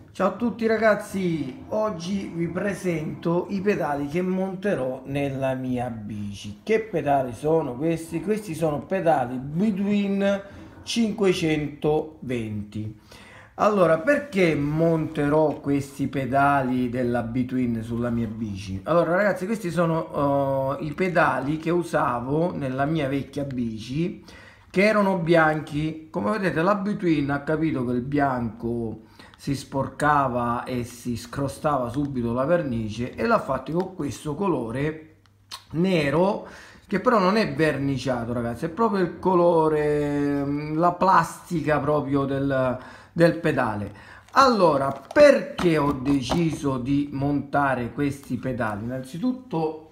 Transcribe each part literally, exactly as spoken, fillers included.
Ciao a tutti ragazzi, oggi vi presento i pedali che monterò nella mia bici. Che pedali sono questi? Questi sono pedali Between cinquecentoventi. Allora, perché monterò questi pedali della Between sulla mia bici? Allora ragazzi, questi sono uh, i pedali che usavo nella mia vecchia bici, che erano bianchi. Come vedete, la Between ha capito che il bianco si sporcava e si scrostava subito la vernice e l'ha fatto con questo colore nero, che però non è verniciato ragazzi, è proprio il colore, la plastica proprio del, del pedale. Allora, perché ho deciso di montare questi pedali? Innanzitutto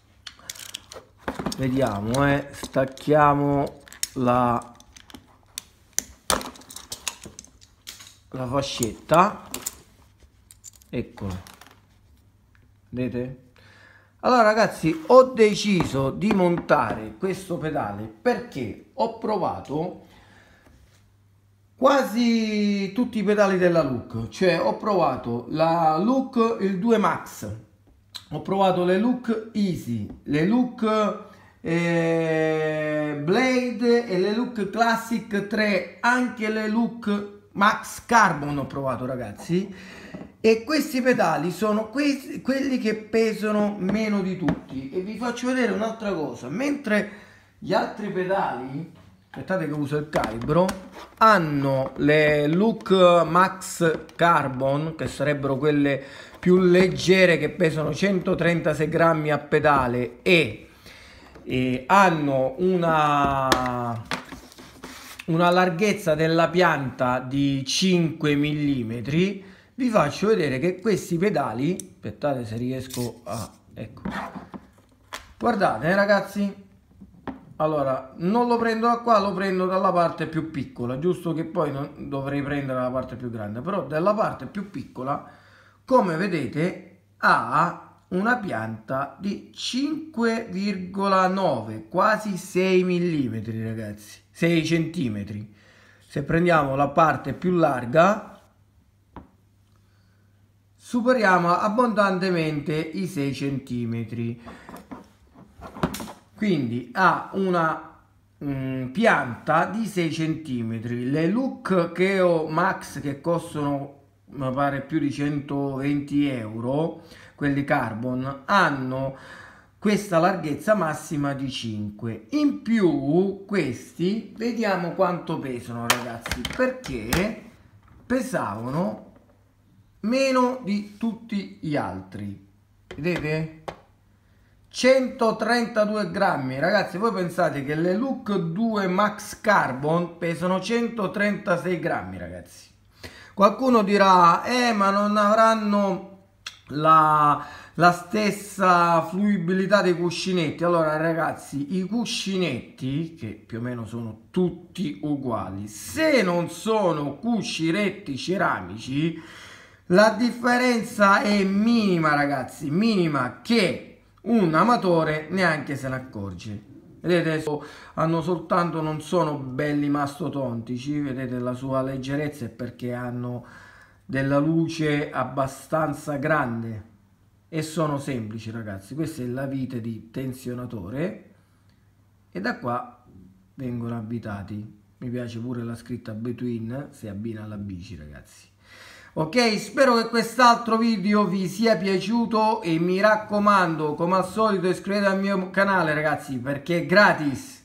vediamo, eh, stacchiamo la la fascetta, eccola, vedete? Allora ragazzi, ho deciso di montare questo pedale perché ho provato quasi tutti i pedali della Look, cioè ho provato la Look, il due Max, ho provato le Look Easy, le Look eh, Blade e le Look Classic tre, anche le Look Max Carbon ho provato ragazzi, e questi pedali sono questi, quelli che pesano meno di tutti. E vi faccio vedere un'altra cosa: mentre gli altri pedali, aspettate che uso il calibro, hanno le Look Max Carbon, che sarebbero quelle più leggere, che pesano centotrentasei grammi a pedale e, e hanno una una larghezza della pianta di cinque millimetri, vi faccio vedere che questi pedali, aspettate se riesco a, ecco, guardate eh, ragazzi, allora non lo prendo da qua, lo prendo dalla parte più piccola, giusto che poi non dovrei prendere la parte più grande, però dalla parte più piccola, come vedete, ha una pianta di cinque virgola nove, quasi sei millimetri ragazzi, sei centimetri. Se prendiamo la parte più larga superiamo abbondantemente i sei centimetri, quindi ha una mm, pianta di sei centimetri. Le Look che ho Max, che costano mi pare più di centoventi euro, quelli carbon, hanno questa larghezza massima di cinque. In più questi, vediamo quanto pesano ragazzi, perché pesavano meno di tutti gli altri, vedete? centotrentadue grammi ragazzi. Voi pensate che le Look due Max Carbon pesano centotrentasei grammi ragazzi. Qualcuno dirà eh ma non avranno la, la stessa fluibilità dei cuscinetti. Allora ragazzi, i cuscinetti, che più o meno sono tutti uguali, se non sono cuscinetti ceramici, la differenza è minima ragazzi, minima, che un amatore neanche se ne accorge. Vedete, hanno soltanto, non sono belli mastodontici, vedete la sua leggerezza è perché hanno della luce abbastanza grande e sono semplici ragazzi. Questa è la vite di tensionatore e da qua vengono abitati. Mi piace pure la scritta Between, si abbina alla bici ragazzi. Ok, spero che quest'altro video vi sia piaciuto e mi raccomando, come al solito, iscrivetevi al mio canale ragazzi, perché è gratis.